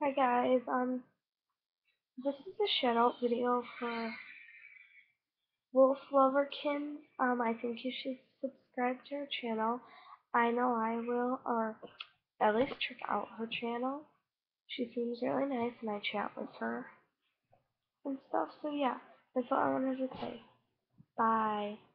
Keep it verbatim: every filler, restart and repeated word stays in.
Hi guys, um, this is a shout out video for Wolf Lover Kinz. Um, I think you should subscribe to her channel. I know I will, or at least check out her channel. She seems really nice and I chat with her and stuff, so yeah, that's all I wanted to say. Bye.